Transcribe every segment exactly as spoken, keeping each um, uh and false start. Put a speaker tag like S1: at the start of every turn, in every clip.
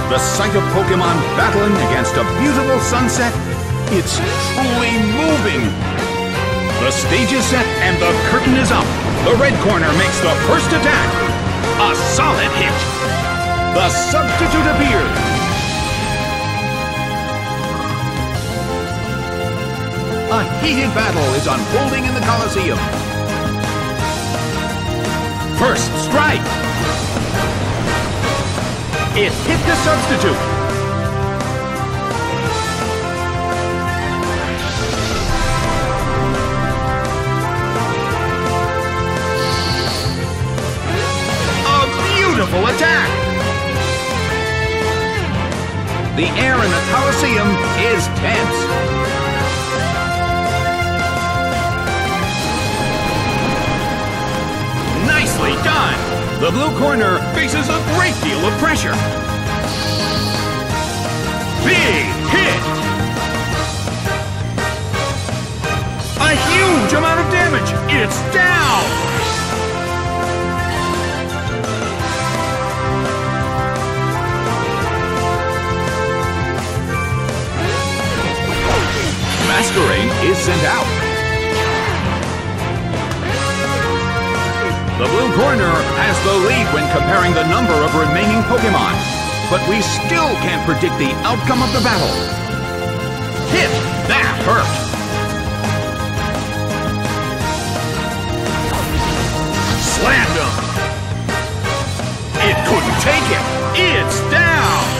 S1: The sight of Pokemon battling against a beautiful sunset, it's truly moving. The stage is set and the curtain is up. The red corner makes the first attack. A solid hit. The substitute appears. A heated battle is unfolding in the Colosseum. First strike. It hit the substitute. A beautiful attack. The air in the Colosseum is tense. Nicely done! The blue corner faces a great deal of pressure. Big hit! A huge amount of damage! It's down! Masquerain is sent out. The blue corner has the lead when comparing the number of remaining Pokemon, but we still can't predict the outcome of the battle. Hit! That hurt! Slammed him! It couldn't take it! It's down!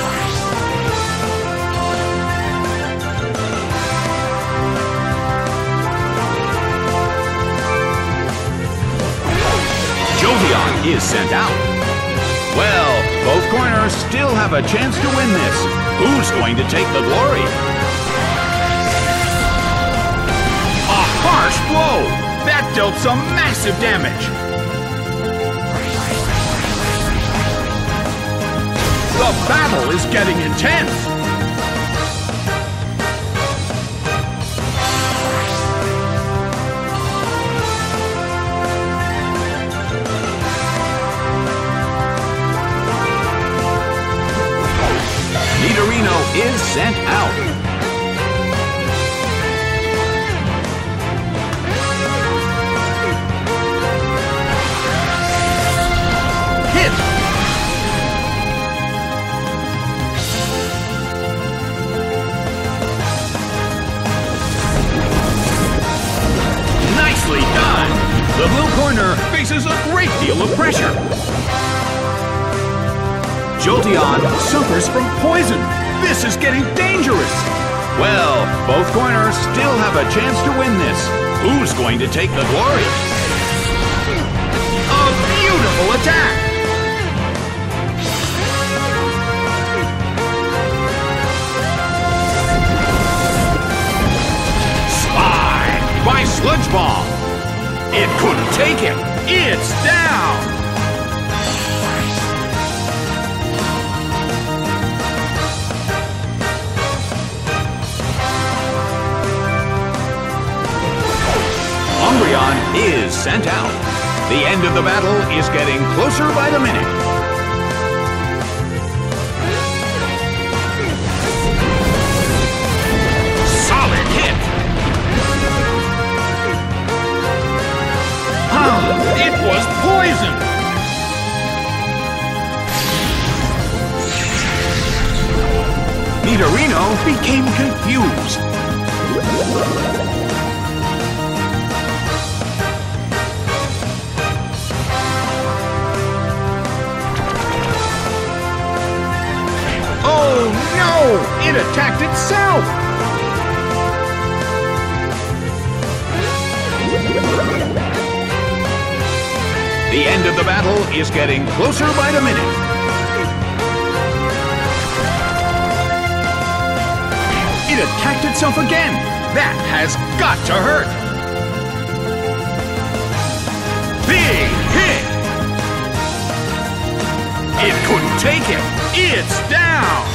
S1: Jolteon is sent out. Well, both corners still have a chance to win this. Who's going to take the glory? A harsh blow! That dealt some massive damage. The battle is getting intense. Nidorino is sent out. Hit! Nicely done! The blue corner faces a great deal of pressure. Jolteon suffers from poison. This is getting dangerous. Well, both corners still have a chance to win this. Who's going to take the glory? A beautiful attack! Spy by Sludge Bomb. It couldn't take it. It's down. Umbreon is sent out. The end of the battle is getting closer by the minute. Solid hit! Ah, it was poison! Nidorino became confused. Oh no! It attacked itself! The end of the battle is getting closer by the minute. It attacked itself again! That has got to hurt! Big hit! It couldn't take it! It's down!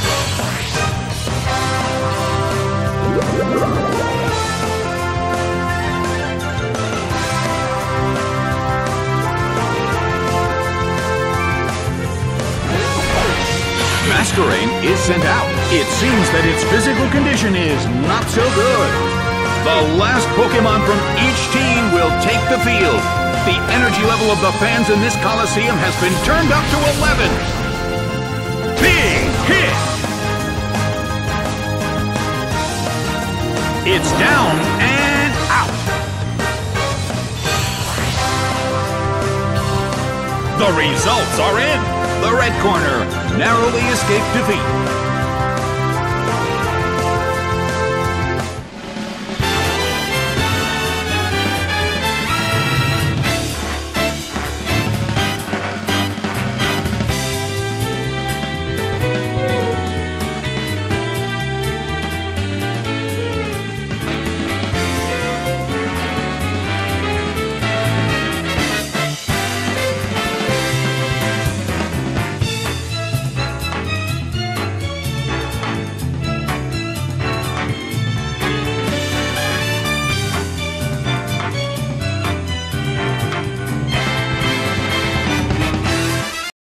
S1: Masquerain is sent out. It seems that its physical condition is not so good. The last Pokemon from each team will take the field. The energy level of the fans in this Coliseum has been turned up to eleven. Big hit! It's down and out. The results are in. The red corner narrowly escaped defeat.